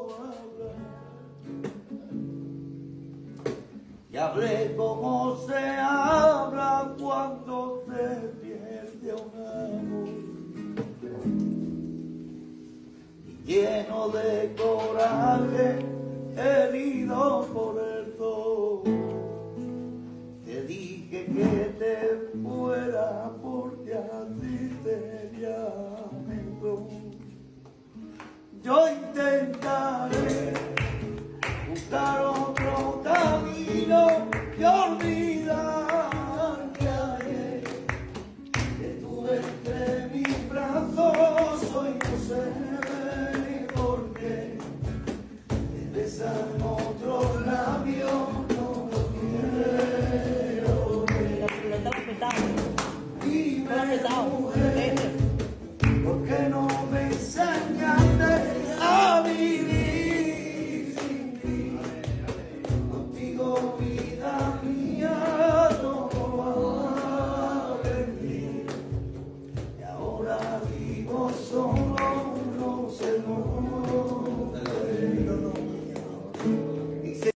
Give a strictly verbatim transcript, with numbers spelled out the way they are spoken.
Y hablé como se habla cuando se pierde un amor. Y lleno de coraje, herido por el dolor, te dije que te fuera porque así sería mejor. Yo intentaré